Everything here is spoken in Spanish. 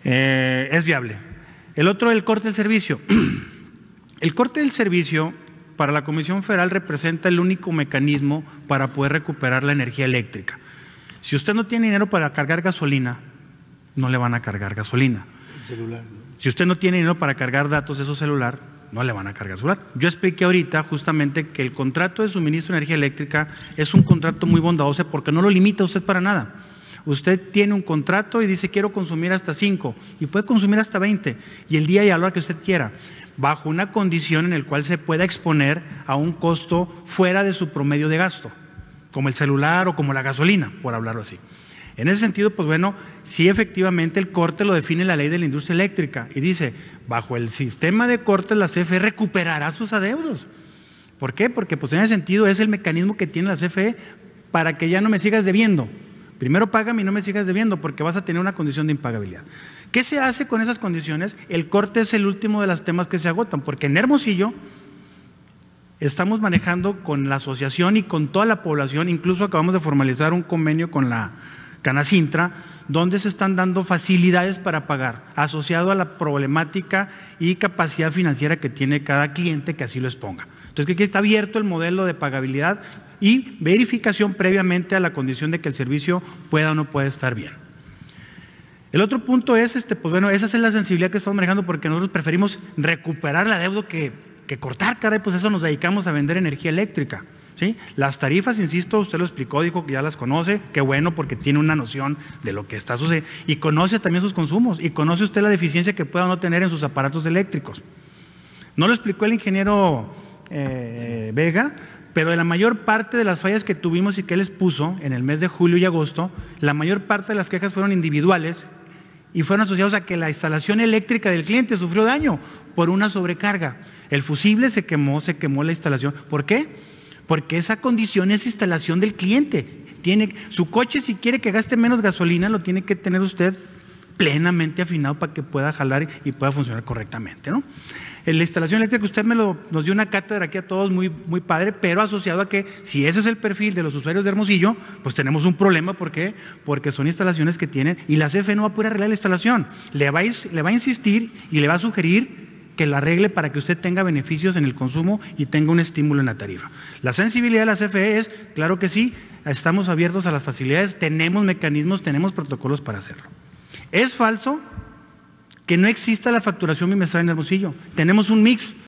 Es viable. El otro, el corte del servicio. El corte del servicio para la Comisión Federal representa el único mecanismo para poder recuperar la energía eléctrica. Si usted no tiene dinero para cargar gasolina, no le van a cargar gasolina. El celular, ¿no? Si usted no tiene dinero para cargar datos de su celular, no le van a cargar celular. Yo expliqué ahorita justamente que el contrato de suministro de energía eléctrica es un contrato muy bondadoso porque no lo limita a usted para nada. Usted tiene un contrato y dice quiero consumir hasta 5 y puede consumir hasta 20 y el día y a la hora que usted quiera, bajo una condición en la cual se pueda exponer a un costo fuera de su promedio de gasto, como el celular o como la gasolina, por hablarlo así. En ese sentido, pues bueno, sí efectivamente el corte lo define la ley de la industria eléctrica y dice, bajo el sistema de cortes la CFE recuperará sus adeudos. ¿Por qué? Porque pues en ese sentido es el mecanismo que tiene la CFE para que ya no me sigas debiendo. Primero págame y no me sigas debiendo porque vas a tener una condición de impagabilidad. ¿Qué se hace con esas condiciones? El corte es el último de los temas que se agotan, porque en Hermosillo estamos manejando con la asociación y con toda la población, incluso acabamos de formalizar un convenio con la Canacintra, donde se están dando facilidades para pagar, asociado a la problemática y capacidad financiera que tiene cada cliente que así lo exponga. Entonces, que aquí está abierto el modelo de pagabilidad y verificación previamente a la condición de que el servicio pueda o no pueda estar bien. El otro punto es, pues bueno, esa es la sensibilidad que estamos manejando porque nosotros preferimos recuperar la deuda que cortar, caray, pues eso nos dedicamos a vender energía eléctrica. ¿Sí? Las tarifas, insisto, usted lo explicó, dijo que ya las conoce, qué bueno porque tiene una noción de lo que está sucediendo y conoce también sus consumos y conoce usted la deficiencia que pueda o no tener en sus aparatos eléctricos. No lo explicó el ingeniero Vega, pero de la mayor parte de las fallas que tuvimos y que él expuso en el mes de julio y agosto, la mayor parte de las quejas fueron individuales y fueron asociados a que la instalación eléctrica del cliente sufrió daño por una sobrecarga. El fusible se quemó la instalación. ¿Por qué? Porque esa condición es instalación del cliente. Su coche, si quiere que gaste menos gasolina, lo tiene que tener usted plenamente afinado para que pueda jalar y pueda funcionar correctamente, ¿no? En la instalación eléctrica usted nos dio una cátedra aquí a todos muy, muy padre, pero asociado a que si ese es el perfil de los usuarios de Hermosillo, pues tenemos un problema. ¿Por qué? Porque son instalaciones que tienen y la CFE no va a poder arreglar la instalación. Le va a insistir y le va a sugerir que la arregle para que usted tenga beneficios en el consumo y tenga un estímulo en la tarifa. La sensibilidad de la CFE es, claro que sí, estamos abiertos a las facilidades, tenemos mecanismos, tenemos protocolos para hacerlo. Es falso que no exista la facturación bimestral en Hermosillo, tenemos un mix.